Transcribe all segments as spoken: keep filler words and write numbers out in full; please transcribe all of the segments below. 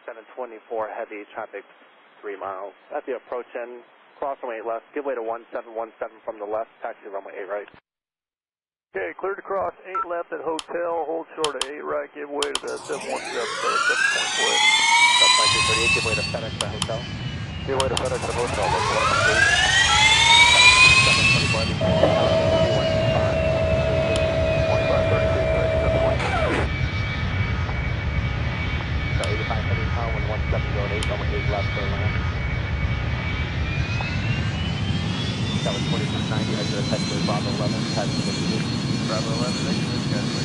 seven twenty-four, heavy traffic three miles. At the approach end, cross runway eight left, give way to one seven one seven from the left, taxi runway eight right. Okay, cleared to cross eight left at hotel, hold short at eight right, give way to the seven one seven, seven point four. That's nineteen thirty-eight, give way to FedEx at hotel. Give way to FedEx at hotel, local one three. seven twenty-four, heavy traffic tower, twenty-one thirty-five. twenty-five thirty-two, correct, seven point seven. So eighty-five heading tower, one one seven zero eight, runway eight left for land. That was twenty-six ninety, exit taxiway Bravo eleven, taxi Michigan. Bravo eleven, exit, taxiway.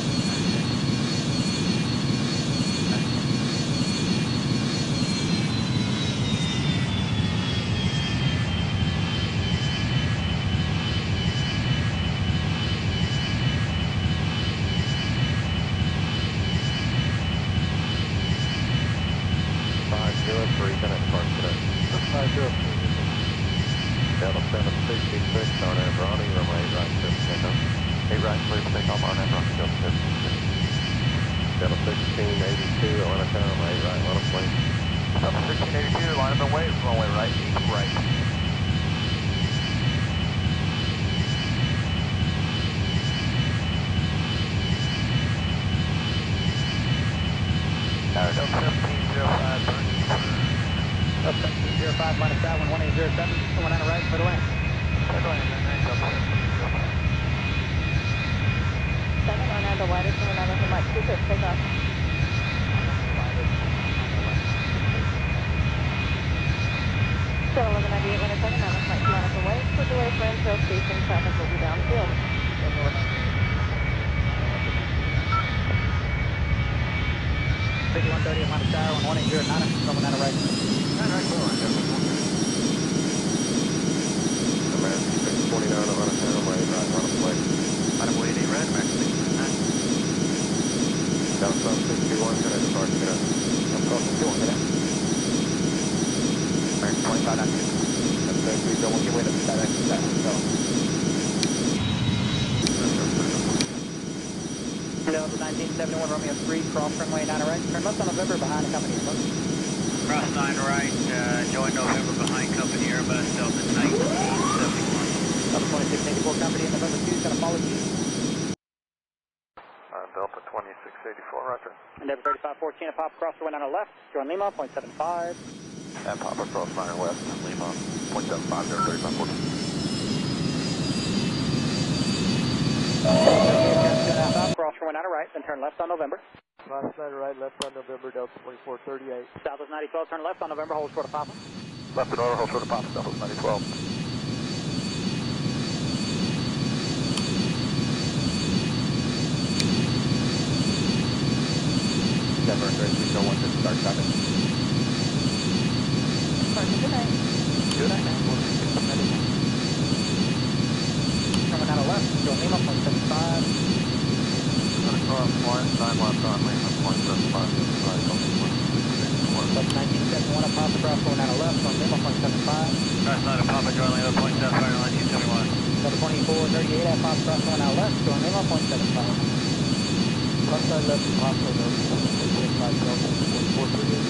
five zero three, connect departure today. five zero three, Roger. Delta seven sixty-six, Arnab Ronnie, runway eight right, clear for takeoff. eight right, clear for takeoff, Arnab Ronnie, Delta seven sixty-six. Delta sixteen eighty-two, Atlanta Tower, runway eight right, line up and wait. Delta sixteen eighty-two, line up and wait, runway right, eight right. Tower Delta seventeen zero five, burning for... Delta seventeen zero five, minus that one, one eight zero seven, one on the right, clear to land. Clear to land, nine nine, Delta seventeen zero five. seven on the widest, one on the Mike two six, take off. So eleven ninety-eight, one second, now Mike two on the way, put away for Intel Station, traffic will be downfield. fifty-one thirty, Atlanta Tower, one eight zero nine, someone on the right. nine right, clear line, Delta one thirty. American six forty-nine, Atlanta Tower, runway eight right, line up and wait. Line up wait, eight right, American six forty-nine. Delta seven sixty-one, connect departure today. Delta sixty-one, get out. American twenty-five nine six. That's very sweet, so we'll give way to FedEx at hotel. Delta nineteen seventy-one, Romeo three, cross runway nine right, turn left on November behind the company Airbus. Cross nine right, uh, join November behind company Airbus, Delta nineteen seventy-one. Delta twenty-six eighty-four, company in November two, is going to follow you. Uh, Delta twenty-six eighty-four, roger. And Delta thirty-five fourteen, a pop cross runway nine left, join Lima, point seven five. And Papa Cross nine west, Lima, point seven five, Delta thirty-five fourteen. Cross runway nine right, then turn left on November. Last nine right, left on November, Delta twenty-four thirty-eight. Southwest ninety twelve, turn left on November, hold short of Papa. Left and order, hold short of Papa, Southwest ninety twelve. Denver three three zero one, disregard traffic. Good night. Good night, man. Coming out of left, join Lima, point seven five. Gonna cross one, nine left on Lima, point seven five, Delta right, Delta Delta nineteen seventy-one, a Papa cross going out of left, join Lima, point seven five. Cross nine at Papa, join Lima, point seven five, nineteen seventy-one. Delta twenty-four thirty-eight, at Papa cross going out left, join Lima, point seven five. Left side left, Papa, Delta point five, Delta twenty-four thirty-eight.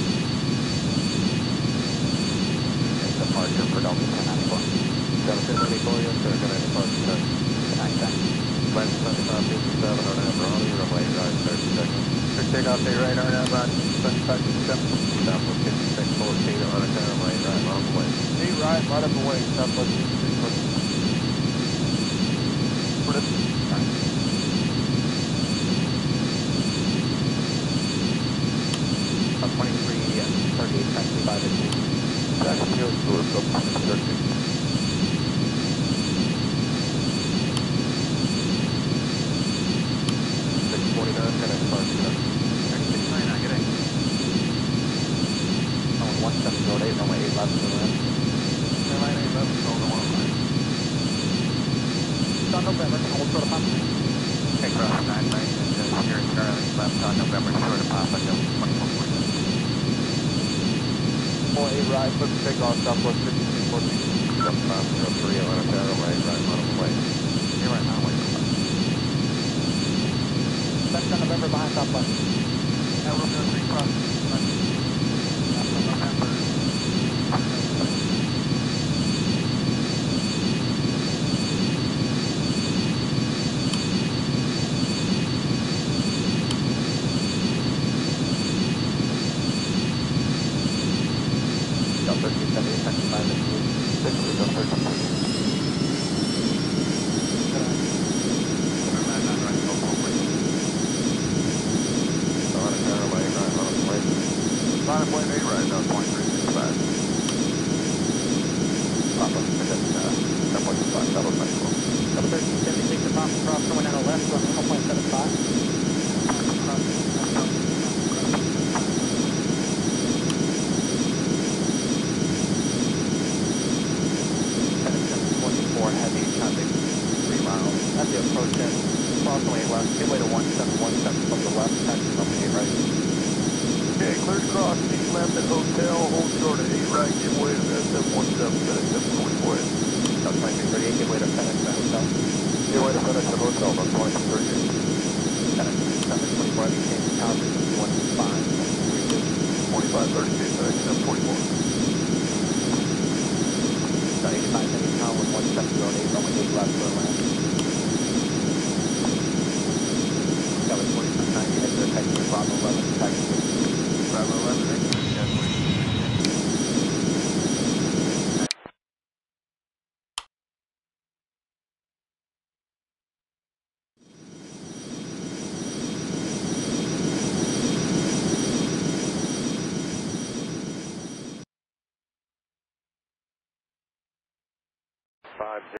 Departure for Delta ten ninety-four. Delta ten ninety-four, yes sir, connect departure today. nine thanks. Land seventy-five fifty-seven, Arnab Ronnie, runway eight right, clear for takeoff. Clear takeoff, eight right, Arnab Ronnie, seventy-five fifty-seven. Southwest fifty-six fourteen, Atlanta Tower, runway eight right, line up and wait. eight right, right up away, Southwest fifty-six fourteen. For this, alright. Uh, twenty-three thirty-eight, taxi by the team. Taxi goes to Delta thirty-six. six forty-nine, connect departure today. thirty-six ninety-nine, good day. one seven zero eight, runway eight left for land. Clear line eight left, going to one line. On November, hold short of Papa. Okay, cross nine right, and uh, steering Charlie, left on November, short of Papa, Delta twenty-four forty. Four eight right, clear for takeoff, Southwest fifty-six fourteen. Delta five zero three, Atlanta Tower, runway eight right, line up and wait. You're right now, wait. Left on November behind Southwest. Now we're going to three cross. thirteen seventy, taxi five minutes. six Leo thirteen seventy. Line of plane eight right, now point three six five. Papa, and then uh, ten point two five, Shuttle Central. Shuttle thirteen seventy-six to Papa Cross runway nine left, runway one point seven five. twenty-four heavy traffic, three miles. At the approach end, crossway left, give way to one seven one seven from the left, taxi runway eight right. Okay, clear to cross eight left at hotel, hold short at eight right, give way to the seven one seven, FedEx seven twenty-four. South twenty-three thirty-eight, give way to FedEx at hotel. Give way to FedEx at hotel, about twenty-three thirty-eight. FedEx seven twenty-four, heavy change to Calgary from two one five, three two. twenty-five thirty-two, FedEx seven twenty-four. So eighty-five heavy town with one seven zero eight, runway eight left for land. That was twenty-five ninety, head to the taxi, Bravo eleven, taxi. Bravo eleven, Five